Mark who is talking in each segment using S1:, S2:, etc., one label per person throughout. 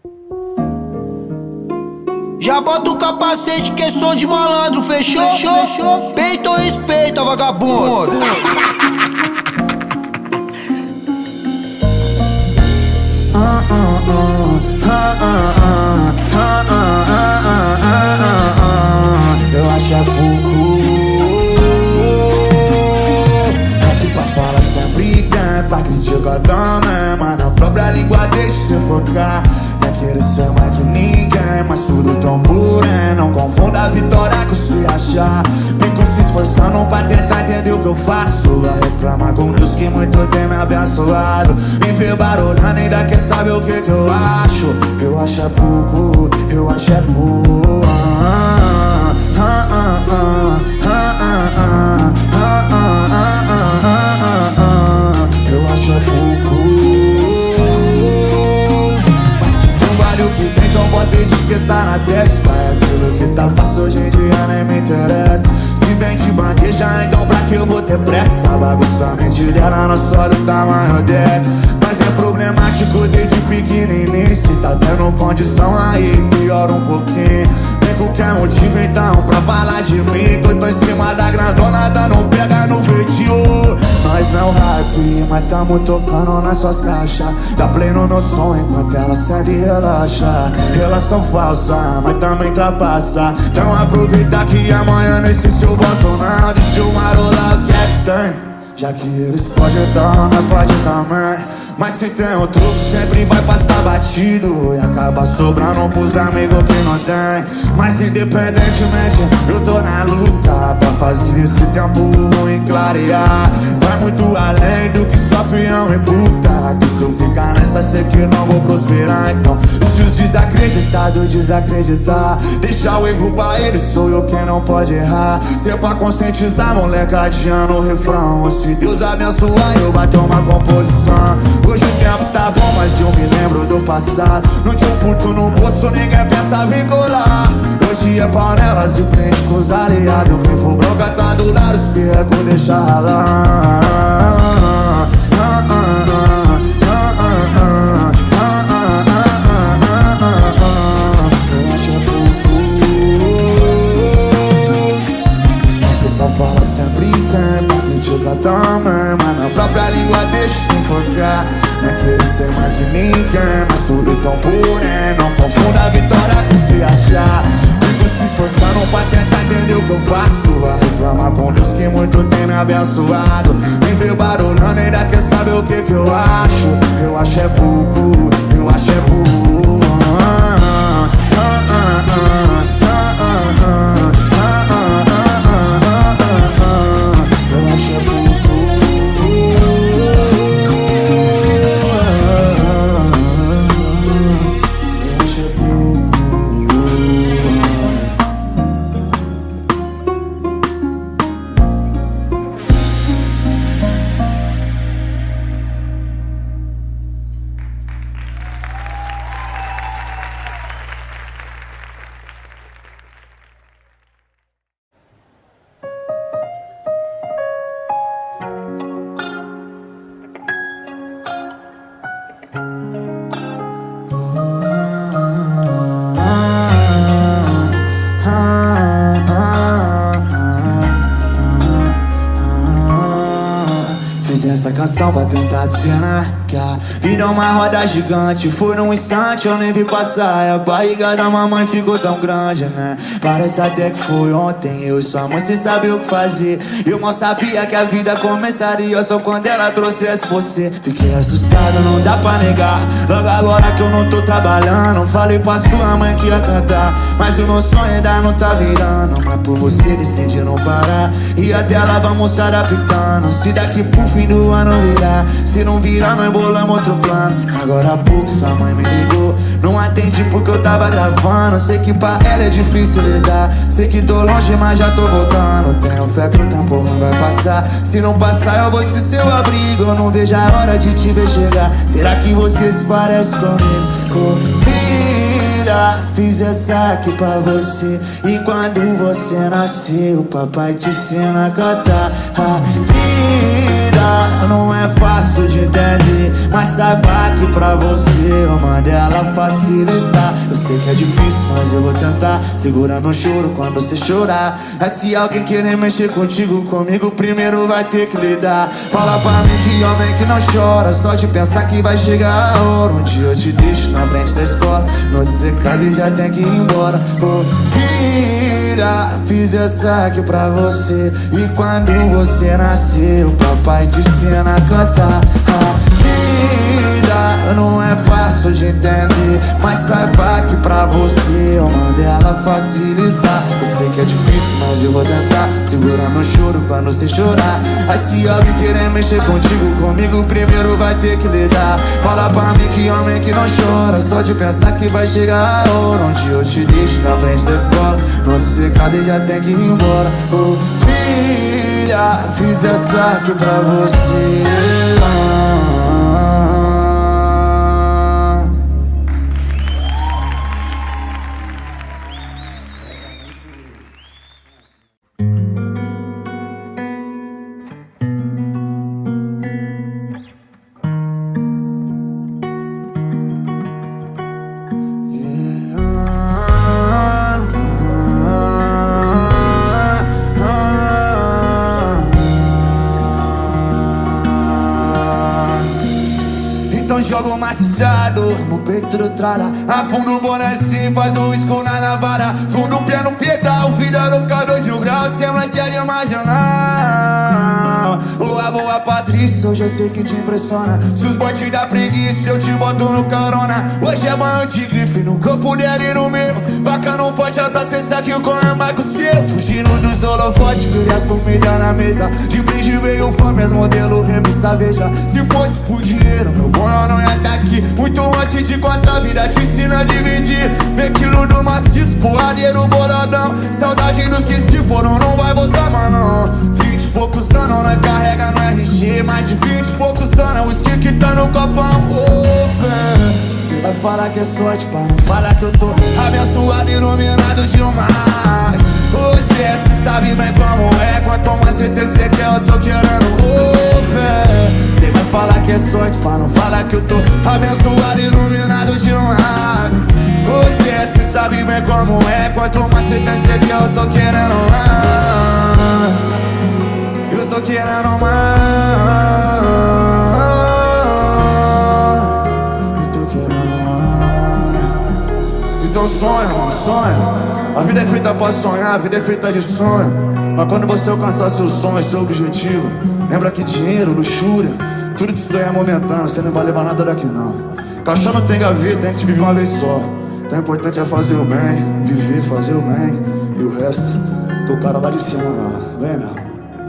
S1: Já bota o capacete que é som de malandro, fechou? Peito ou respeita, vagabundo?
S2: Eu acho é pouco. Aqui pra falar sempre tem, pra criticar também, mas na própria língua deixa se focar. Não é querer ser mais que ninguém, mas tudo tão porém. Não confunda a vitória com se achar. Fico se esforçando pra tentar entender o que eu faço. Vai reclamar com Deus que muito tem me abençoado. Me vê barulhando, ainda quer saber o que eu acho. Eu acho é pouco, eu acho é pouco. Eu acho é pouco. Mas se tu vale o que tem, então bota etiqueta na testa. É aquilo que tá fácil hoje em dia, nem me interessa. Se vem de bandeja, então pra que eu vou ter pressa? Bagunça a mente dela, não só do tamanho dessa. Mas é problemático desde pequenininho. Se tá tendo condição aí, piora um pouquinho. Tem qualquer motivo então pra falar de mim, que eu tô em cima da grandona, dando pega no feitio. Nós não hype, mas tamo tocando nas suas caixas. Dá play no meu som enquanto ela sente e relaxa. Relação falsa, mas também trapaça. Então aproveita que amanhã nesse seu voto não. Deixa eu marolar o que é que tem. Já que eles podem então, nós pode também. Mas se tem um truque, sempre vai passar batido e acaba sobrando pros amigos que não tem. Mas independentemente, eu tô na luta pra fazer esse tempo ruim clarear. Vai muito além do que só peão e puta. Que se eu ficar nessa, sei que não vou prosperar. Então, deixa os desacreditados desacreditar. Deixa o erro pra eles, sou eu quem não pode errar. Se é pra conscientizar, molecadinha no refrão. Se Deus abençoar, eu bato uma composição. Hoje o tempo tá bom, mas eu me lembro do passado. Não tinha um puto no bolso, ninguém pensa vincular. Hoje é panelas e prende com os aliados. Quem for bronca tá do lado, os perrecos deixa ralar. Eu acho é pouco. É que pra falar sempre tem, pra criticar também, mas na própria língua deixa se enforcar. Não é querer ser mais que ninguém, mas tudo tão porém. Não confunda a vitória com se achar. Fico se esforçando pra tentar entender o que eu faço. Vai reclamar com Deus que muito tem me abençoado. Me vê barulhando, ainda quer saber o que eu acho. Eu acho é pouco, eu acho é pouco. Eu acho é pouco. Essa canção pra tentar dizer que a vida é uma roda gigante. Foi num instante, eu nem vi passar. E a barriga da mamãe ficou tão grande, né? Parece até que foi ontem. Eu e sua mãe sem saber o que fazer. Eu mal sabia que a vida começaria só quando ela trouxesse você. Fiquei assustado, não dá pra negar. Logo agora que eu não tô trabalhando, falei pra sua mãe que ia cantar, mas o meu sonho ainda não tá virando. Mas por você decidi não parar, e até lá vamos se adaptando. Se daqui pro fim do ano virar, se não virar nós bolamos outro plano. Agora há pouco sua mãe me ligou, não atendi porque eu tava gravando. Sei que pra ela é difícil lidar, sei que tô longe mas já tô voltando. Tenho fé que o tempo não vai passar, se não passar eu vou ser seu abrigo. Eu não vejo a hora de te ver chegar. Será que você se parece comigo? Filha, fiz essa aqui pra você, e quando você nasceu o papai te ensina a cantar. A vida não é fácil de entender, mas saiba que pra você eu mandei ela facilitar. Eu sei que é difícil, mas eu vou tentar. Segura meu choro quando você chorar. Mas se alguém querer mexer contigo, comigo primeiro vai ter que lidar. Fala pra mim que homem que não chora, só de pensar que vai chegar a hora. Um dia eu te deixo na frente da escola, não dizer casa e já tem que ir embora. Ô filha, fiz essa aqui pra você, e quando você nasceu, papai te ensina a cantar. Vida não é fácil de entender, mas saiba que pra você eu mandei ela facilitar. Eu sei que é difícil, mas eu vou tentar. Segura meu choro pra não se chorar. Aí se alguém querer mexer contigo, comigo primeiro vai ter que lidar. Fala pra mim que homem que não chora, só de pensar que vai chegar a hora. Onde eu te deixo na frente da escola, onde você casa e já tem que ir embora. Oh, filha, fiz essa aqui pra você. Então joga o maciçado no peito do tralha, afunda o bonezinho, faz um risco na navalha. Funda o pé no pedal, vida louca 2000 graus, cê não quer imaginar. Boa Patrícia, hoje eu sei que te impressiona. Se os boys te dá preguiça, eu te boto no carona. Hoje é banho de grife, nunca puder ir no meu. Bacana forte, abraça esse aqui com a mais com o seu. Fugindo dos holofotes, queria comida na mesa. De brinde veio fome, as modelo revista Veja. Se fosse por dinheiro, meu bom eu não ia tá aqui. Muito antes de contar a vida, te ensina a dividir. Meio quilo do maciço, porradeiro boladão. Saudade dos que se foram, não vai voltar, mano. 20 e poucos anos, nós carrega no RG. Mais de 20 e poucos anos, o whisky que tá no copão. Oh, velho, cê vai falar que é sorte, pra não falar que eu tô abençoado, iluminado demais. Você sabe bem como é, quanto mais cê tem, cê quer, eu tô querendo. Oh, velho, cê vai falar que é sorte, pra não falar que eu tô abençoado, iluminado demais. Você sabe bem como é, quanto mais cê tem, cê quer, eu tô querendo mais. Eu tô querendo mais. Eu tô querendo mais. Então sonha, mano, sonha. A vida é feita pra sonhar, a vida é feita de sonho. Mas quando você alcançar seu sonho, seu objetivo, lembra que dinheiro, luxúria, tudo isso daí é momentâneo, você não vai levar nada daqui não. Caixão não tem gaveta, a gente vive uma vez só. Então o importante é fazer o bem, viver, fazer o bem. E o resto, que o cara lá de cima não, vem não.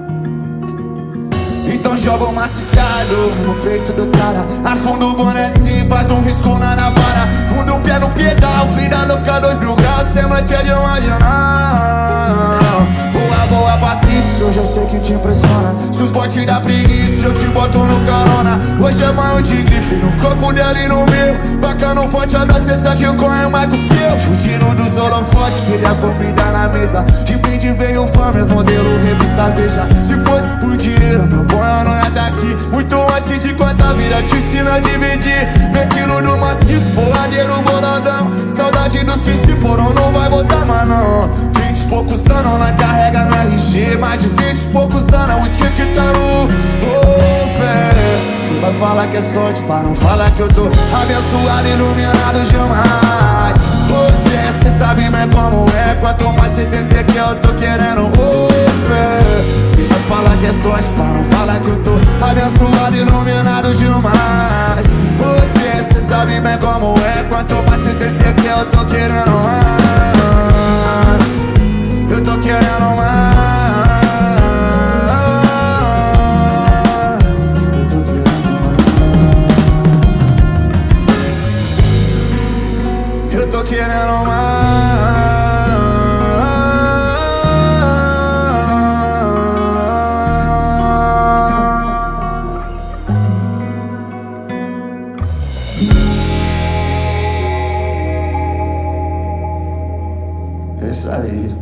S2: Então joga o maciçado no peito do cara, afunda o bonezinho, faz um risco na navalha. Funda o pé no pedal, vida louca 2000 graus, cê não tinha de imaginar. Boa Patrícia, hoje eu sei que te impressiona. Se os boys te dá preguiça, eu te boto no carona. Hoje é banho de grife, no corpo dela e no meu. Bacana forte, abraça esse aqui com a mais com o seu. Fugindo dos holofotes, queria comida na mesa. De brinde veio fome, as modelo revista Veja. Se fosse por dinheiro, meu bom eu não ia tá aqui. Muito antes de contar a vida, te ensina a dividir. Meio quilo do maciço, porradeiro boladão. Saudade dos que se foram, não vai voltar mais não. 20 e poucos anos, nós carrega no RG. Mais de 20 e poucos anos, o whisky que tá no fé. Cê vai falar que é sorte, pra não falar que eu tô abençoado, iluminado demais. Cê sabe bem como é, quanto mais cê tem, cê quer, eu tô querendo fé. Cê vai falar que é sorte, pra não falar que eu tô abençoado, iluminado demais. Cê sabe bem como é, quanto mais cê tem, cê quer, eu tô querendo mais. Eu tô querendo mais. Eu tô querendo mais. Eu tô querendo mais. É isso aí.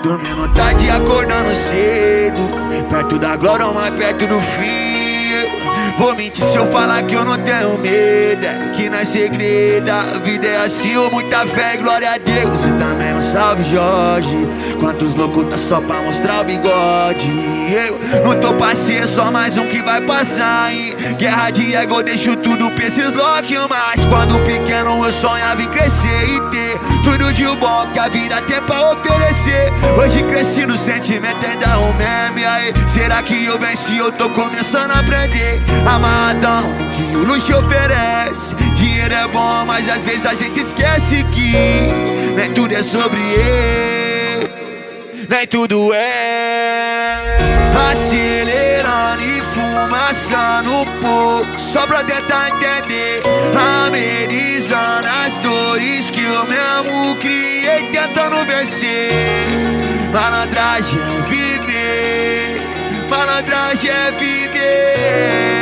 S2: dormindo tarde e acordando cedo, perto da glória ou mais perto do fim. Vou mentir se eu falar que eu não tenho medo, é que não é segredo, a vida é assim, ou muita fé, glória a Deus. E também um salve Jorge, quantos loucos tá só pra mostrar o bigode. Eu não tô passeio, só mais um que vai passar, hein? Guerra de ego, eu deixo tudo pra esses loucos. Mas quando pequeno eu sonhava em crescer e ter tudo de bom que a vida tem pra oferecer. Hoje cresci no sentimento, ainda um meme. Aí, será que eu venci? Eu tô começando a aprender. Amarradão no que o luxo oferece. Dinheiro é bom, mas às vezes a gente esquece que nem tudo é sobre ele, nem tudo é acelerando e fumaçando um pouco, só pra tentar entender, amenizando as dores que eu mesmo criei, tentando vencer. Malandragem é viver, malandragem é viver.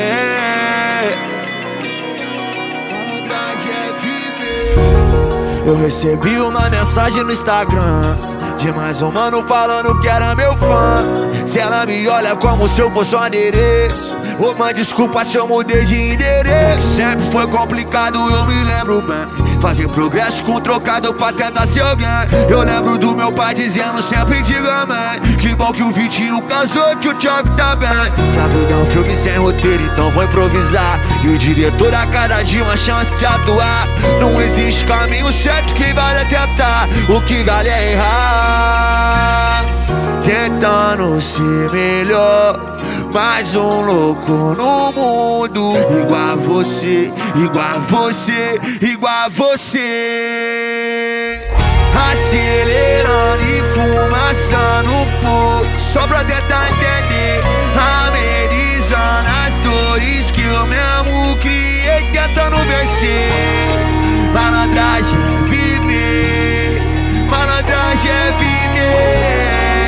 S2: Eu recebi uma mensagem no Instagram de mais um mano falando que era meu fã. Se ela me olha como se eu fosse um adereço, ô mãe, desculpa se eu mudei de endereço. Sempre foi complicado, eu me lembro bem, fazer progresso com trocado pra tentar ser alguém. Eu lembro do meu pai dizendo sempre diga amém. Que bom que o Vitinho casou, que o Thiago tá bem. Sabe dar um filme sem roteiro, então vou improvisar. E o diretor a cada dia uma chance de atuar. Não existe caminho certo, que vale é tentar, o que vale é errar. Tentando ser melhor, mais um louco no mundo, igual a você, igual a você, igual a você. Acelerando e fumaçando um pouco, só pra tentar entender, amenizando as dores que eu mesmo criei, tentando vencer. Malandragem é viver, malandragem é viver.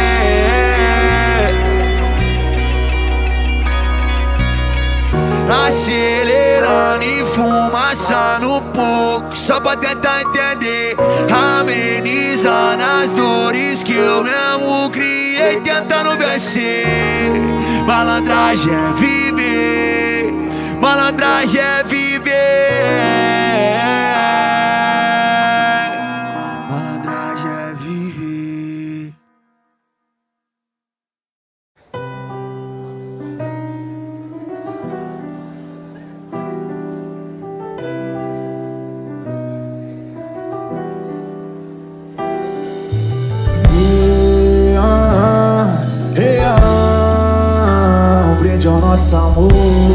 S2: Acelerando e fumaçando um pouco, só pra tentar entender, amenizando as dores que eu mesmo criei, tentando vencer. Malandragem é viver, malandragem é viver. Malandragem é viver. Brinde ao nosso amor.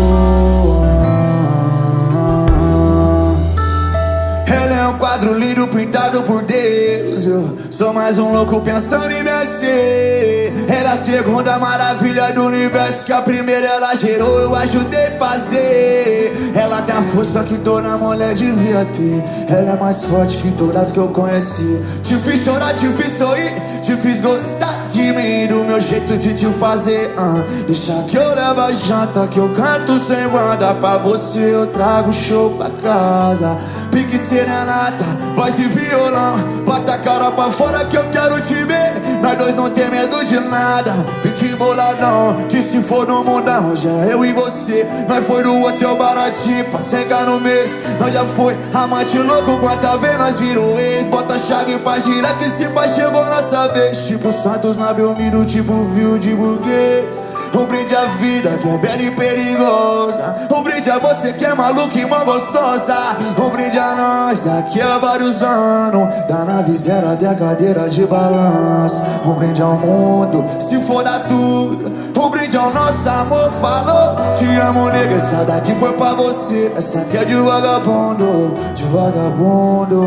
S2: Ela é um quadro lindo pintado por Deus. Eu sou mais um louco pensando em vencer. Ela é a segunda maravilha do universo, que a primeira ela gerou, eu ajudei a fazer. Ela tem a força que toda mulher devia ter. Ela é mais forte que todas que eu conheci. Te fiz chorar, te fiz sorrir, te fiz gostar de mim, do meu jeito de te fazer. Deixa que eu levo a janta, que eu canto sem banda. Pra você eu trago show pra casa. Pique serenata, voz e violão. Bota a cara pra fora que eu quero te ver. Nós dois não tem medo de nada. Pique boladão, que se for no mundão, hoje é eu e você. Nós foi no hotel baratinho pra cegar no mês. Nós já foi amante louco, quanta vez nós virou ex. Bota a chave pra girar, que se pá chegou nossa vez. Tipo Santos na Belmiro, tipo Viu de Burguês. Um brinde à vida que é bela e perigosa. Um brinde a você que é maluca e mó gostosa. Um brinde a nós daqui a vários anos, da nave zero até a cadeira de balanço. Um brinde ao mundo, se for dar tudo. Um brinde ao nosso amor, falou. Te amo, nega, essa daqui foi pra você. Essa aqui é de vagabundo, de vagabundo.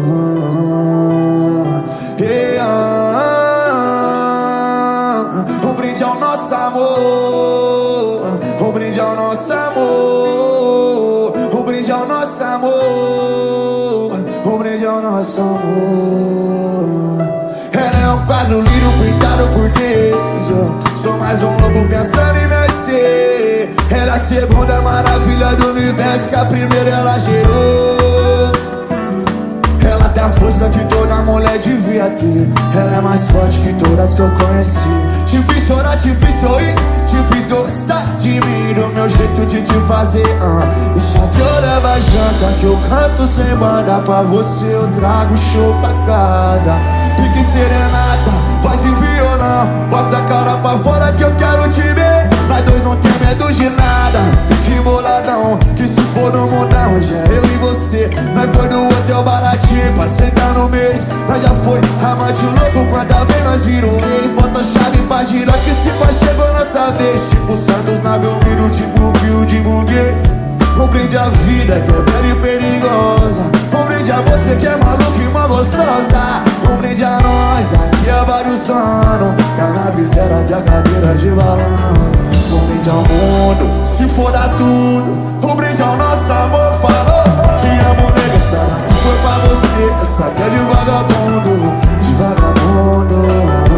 S2: Um brinde ao nosso amor, um brinde ao nosso amor, um brinde ao nosso amor, um brinde ao nosso amor. Ela é um quadro lindo pintado por Deus. Eu sou mais um louco pensando em nascer. Ela é a segunda maravilha do universo, que a primeira ela gerou. Ela tem a força que toda mulher devia ter. Ela é mais forte que todas que eu conheci. Te fiz chorar, te fiz sorrir, te fiz gostar de mim, do meu jeito de te fazer. Deixa que eu levo a janta, que eu canto sem banda. Pra você eu trago show pra casa. Pique serenata, voz e violão. Bota a cara pra fora que eu quero te ver. Nós dois não tem medo de nada. Que boladão, que se for no mundão, hoje é eu e você. Nós foi do hotel baratinho pra sentar no mês. Nós já foi amante louco, quanta vez nós virou ex. Bota a chave pra girar que se pá chegou nossa vez. Tipo Santos na Belmiro, tipo Fio de Munguê. Um brinde à vida que é bela e perigosa. Um brinde a você que é maluca e uma gostosa. Um brinde a nós daqui a vários anos. Da nave zero até a cadeira de balão. Um brinde ao mundo, se for dar tudo. Um brinde ao nosso amor, falou. Te amo, nega, essa daqui foi pra você. Essa aqui é de vagabundo, de vagabundo.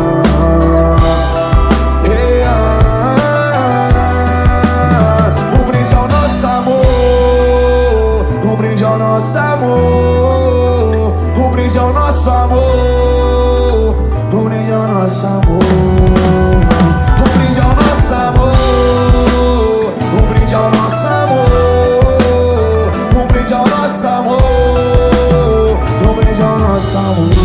S2: Um brinde ao nosso amor. Um brinde ao nosso amor. Um brinde ao nosso amor. Um brinde ao nosso amor. Um brinde ao nosso amor. Um brinde ao nosso amor. Um brinde ao nosso amor. Um brinde ao nosso amor.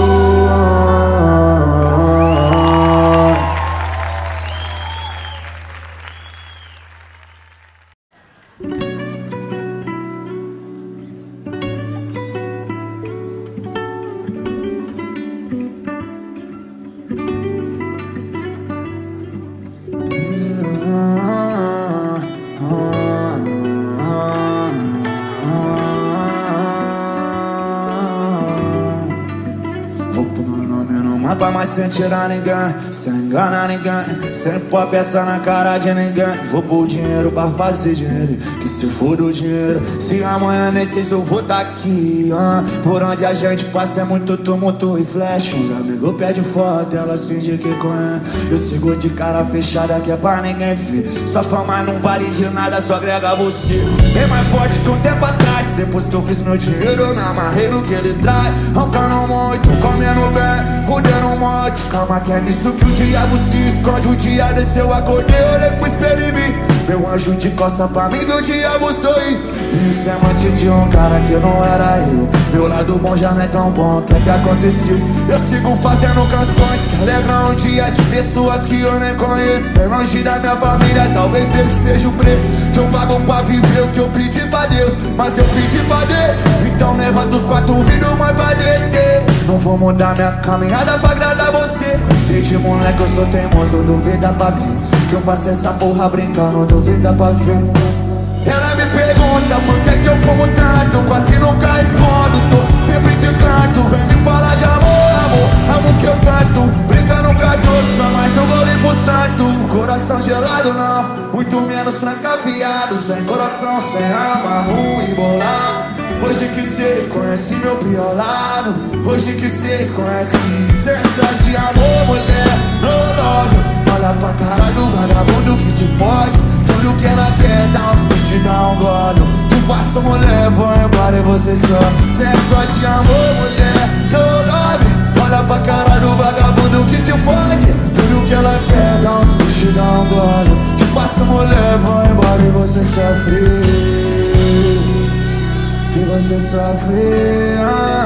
S2: Mas sem tirar ninguém, sem enganar ninguém, sem pôr a peça na cara de ninguém. Vou pôr dinheiro pra fazer dinheiro, que se for do dinheiro, se amanhã necessário eu vou tá aqui. Por onde a gente passa é muito tumulto e flash. Uns amigos pedem foto, elas fingem que conhecem. Eu sigo de cara fechada que é pra ninguém ver. Sua fama não vale de nada, só agrega você. Bem mais forte que um tempo atrás. Depois que eu fiz meu dinheiro, eu me amarrei no que ele traz. Roncando muito, comendo bem, fudendo um monte. Calma que é nisso que o diabo se esconde. Um dia desceu, acordei, olhei pro espelho e vi meu anjo de costa pra mim, meu diabo sorri. Vi o semante de um cara que não era eu. Meu lado bom já não é tão bom, o que é que aconteceu? Eu sigo fazendo canções que alegram um dia de pessoas que eu nem conheço. Bem longe da minha família, talvez esse seja o preço que eu pago pra viver o que eu pedi pra Deus. Mas eu pedi pra Deus, então levanta os quatro vidros, mas pra derreter. Não vou mudar minha caminhada pra agradar você. Desde moleque eu sou teimoso, duvida pra ver que eu faço essa porra brincando, duvida pra ver. Ela me pergunta por que eu fumo tanto, quase nunca respondo, tô sempre de canto. Vem me falar de amor, amor, amo que eu canto. Brincando com a doça, mas eu golei pro santo. Coração gelado não, muito menos trancafiado. Sem coração, sem alma, ruim, bolado. Hoje que cê conhece meu pior lado. Hoje que cê conhece essência de amor, mulher, no love. Olha pra cara do vagabundo que te fode. Tudo que ela quer, dá uns push, dá um gole. Te faço mulher, vou embora e você só. Cê é só de amor, mulher, no love. Olha pra cara do vagabundo que te fode. Tudo que ela quer, dá uns push, dá um gole. Te faço mulher, vou embora e você sofre. E você sofre.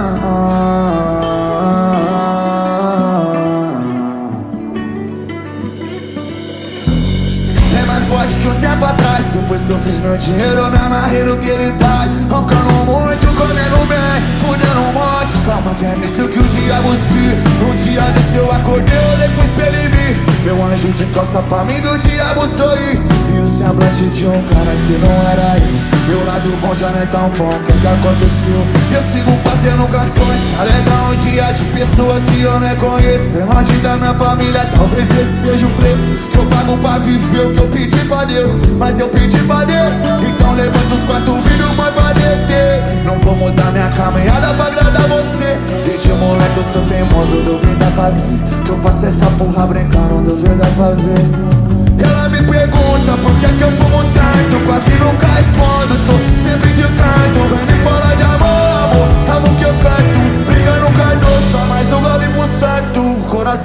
S2: É mais forte que um tempo atrás. Depois que eu fiz meu dinheiro, eu me amarrei no que ele traz. Roncando muito, comendo bem, fudendo um monte. Calma que é nisso que o diabo se. Um dia desse eu acordei, olhei pro espelho e vi meu anjo de costa pra mim, meu diabo sorri. Vi o semblante de um cara que não era eu. Meu lado bom já não é tão bom, o que é que aconteceu? Eu sigo fazendo canções que alegram um dia de pessoas que eu nem conheço. Bem longe da minha família, talvez esse seja o preço que eu pago pra viver o que eu pedi pra Deus. Mas eu pedi pra Deus, então levanta os quatro vidros, mas pra deter. Não vou mudar minha caminhada pra agradar você. Desde moleque eu sou teimoso, duvida pra ver que eu faço essa porra brincando, duvida pra ver. Ela me pergunta por que eu fumo tanto, quase nunca respondo, tô sempre de canto. Vem me falar de amor, amor, amo que eu canto.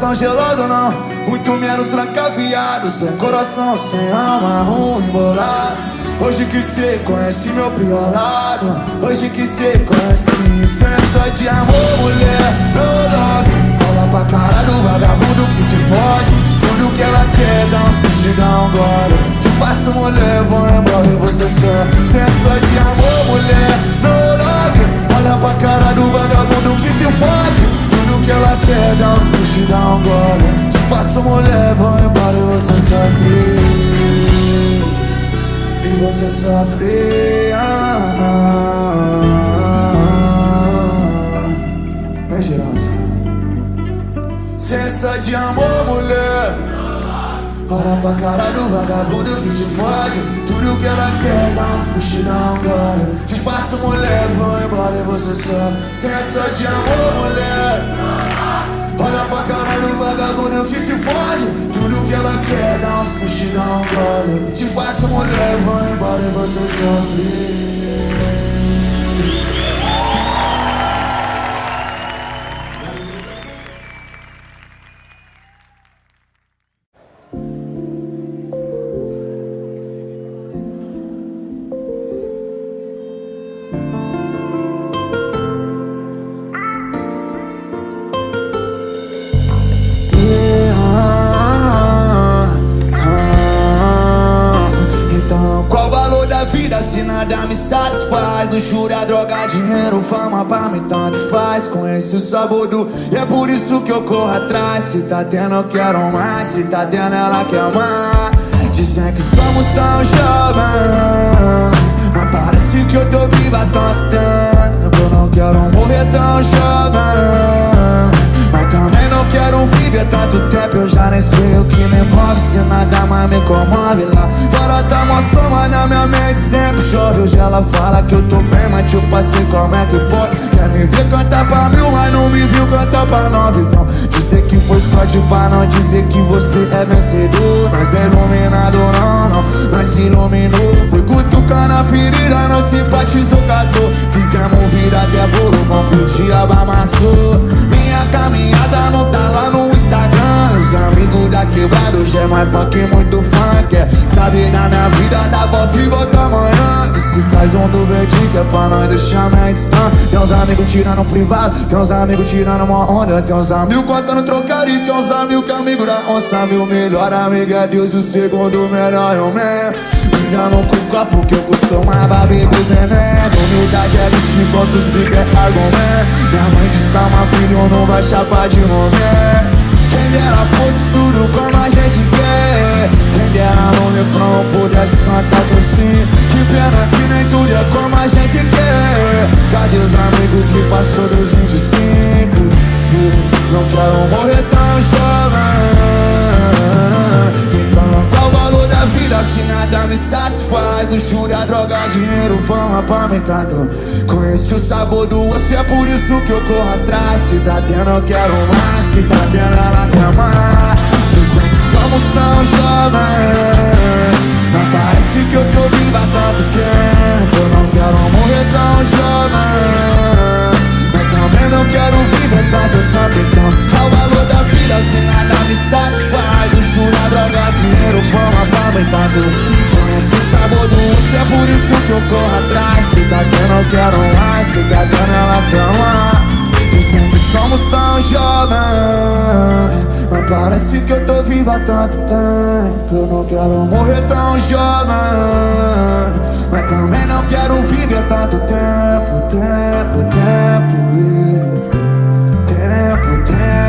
S2: coração gelado não, muito menos trancafiado. Sem coração, sem alma, ruim, bolado. Hoje que cê conhece meu pior lado, hoje que cê conhece. Isso é só de amor, mulher, no love. Olha pra cara do vagabundo que te fode. Tudo que ela quer, dá uns puxos, dá um gole. Te faço mulher, vou embora e você só. Isso é só de amor, mulher, no love. Olha pra cara do vagabundo que te fode. Tudo que ela quer, dá uns puxos, dá um gole. Te faço mulher, vou embora e você sofre. E você sofre, é geração. Sensa de amor, mulher. Olha pra cara do vagabundo que te fode. Tudo que ela quer, dá uns puxos, dá um gole. Te faço mulher, vou embora e você só. Sensa de amor, mulher. Olha pra cara do vagabundo que te foge. Tudo que ela quer, dá uns puxos, dá um gole. Te faço mulher, vou embora e você sofre. Se nada me satisfaz, luxúria, droga, dinheiro, fama, pra mim tanto faz. Conhece o sabor do e é por isso que eu corro atrás. Se tá tendo eu quero mais, se tá tendo ela quer amar. Dizem que somos tão jovens, mas parece que eu tô viva há tanto tempo. Eu não quero morrer tão jovem, mas também não quero viver tanto tempo. Eu já nem sei o que me move, se nada mais me comove. Lá fora tá mó soma na minha mente, sempre chove. Hoje ela fala que eu tô bem, mas tipo assim, como é que pode? Quer me ver cantar pra mil, mas não me viu cantar pra nove. Vão dizer que foi sorte pra não dizer que você é vencedor. Nós é iluminado, não, nós se iluminou. Foi cutucando a ferida, nós simpatizou com a dor. Fizemos vida até bolo, bom que o diabo amassou. Minha caminhada não tá lá no Instagram. Os amigos da quebrada hoje é mais funk, muito funk. Sabe da minha vida, dá volta e volta amanhã. E se faz um do verde que é pra nós deixar minha edição. Tem uns amigos tirando privado, tem uns amigos tirando uma onda. Tem uns amigos contando trocadilho, tem uns amigos que é amigo da onça. Meu melhor amigo é Deus e o segundo melhor é o meu. Me dando com o copo que eu costumava beber veneno. Humildade é lixo enquanto os big é argumento. Minha mãe diz calma filho, não vai chapar de momento. Quem dera fosse tudo como a gente quer. Quem dera no refrão eu pudesse cantar por si. Que pena que nem tudo é como a gente quer. Cadê os amigos que passou dos 25? Não quero morrer tão jovem. Então qual o valor da vida se nada me satisfaz? Luxúria, droga, dinheiro, fama pra mim tanto. Conheci o sabor do osso, é por isso que eu corro atrás. Se tá tendo eu quero mais, se tá tendo ela quer amar. Dizem que somos tão jovens, mas parece que eu tô viva há tanto tempo. Eu não quero morrer tão jovem, mas também não quero viver tanto tempo. Então qual o valor da vida se nada me satisfaz? Luxúria, droga, dinheiro, fama pra mim tanto. Conhece o sabor do osso, é por isso que eu corro atrás. Se tá tendo eu quero mais, se tá tendo ela quer amar. Dizem que somos tão jovens, mas parece que eu tô viva há tanto tempo. Eu não quero morrer tão jovem, mas também não quero viver tanto tempo. Tempo, tempo, tempo,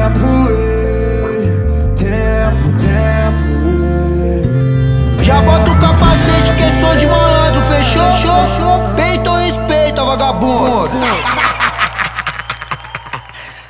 S2: tempo, tempo.
S1: Já bota o capacete que é som de malandro, fechou?